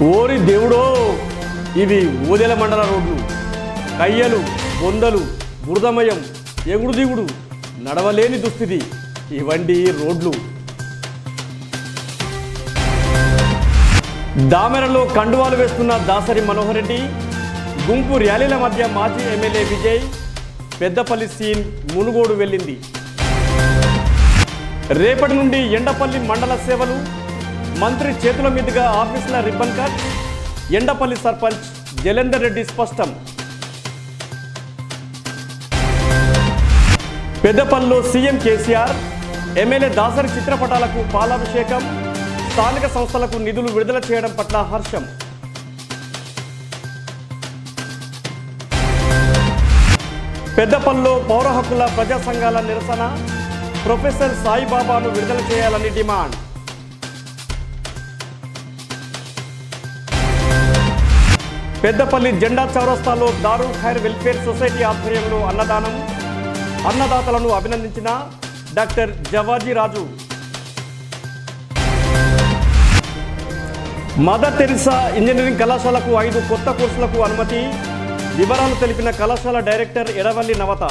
ఓరి దేవుడో, ఇవి ఓదెల మండల రోడ్లు. కయ్యలు, బొందలు, బురదమయం, ఎగుడు దిగుడు, నడవలేని దుస్థితి. ఇవండి రోడ్లు. దామెరలో కండువాలు వేస్తున్న దాసరి మనోహర్ రెడ్డి, గుంపు ర్యాలీల మధ్య మాజీ ఎమ్మెల్యే విజయ్, పెద్దపల్లి సీన్ మునుగోడు వెళ్ళింది. రేపటి నుండి ఎండపల్లి మండల సేవలు, మంత్రి చేతుల మీదుగా ఆఫీసుల రిబ్బన్ కట్. ఎండపల్లి సర్పంచ్ జలేందర్ రెడ్డి స్పష్టం. పెద్దపల్లిలో సీఎం కేసీఆర్, ఎమ్మెల్యే దాసరి చిత్రపటాలకు పాలాభిషేకం. స్థానిక సంస్థలకు నిధులు విడుదల చేయడం పట్ల హర్షం. పెద్దపల్లిలో పౌర హక్కుల ప్రజా సంఘాల నిరసన. ప్రొఫెసర్ సాయిబాబాను విడుదల చేయాలని డిమాండ్. పెద్దపల్లి జెండా చౌరస్తాలో దారుల్ ఖైర్ వెల్ఫేర్ సొసైటీ ఆధ్వర్యంలో అన్నదానం. అన్నదాతలను అభినందించిన doctor Jawaji Raju. Mother Teresa engineering కళాశాలకు 5 కొత్త కోర్సులకు అనుమతి. వివరాలు తెలిపిన కళాశాల director Edavalli Navatha.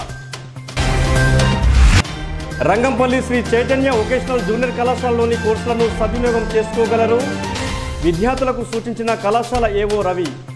Rangampalli Shri Chaitanya vocational junior కళాశాలలోని కోర్సులను సద్వినియోగం చేసుకోగలరు. విద్యార్థులకు సూచించిన కళాశాల ఏవో రవి.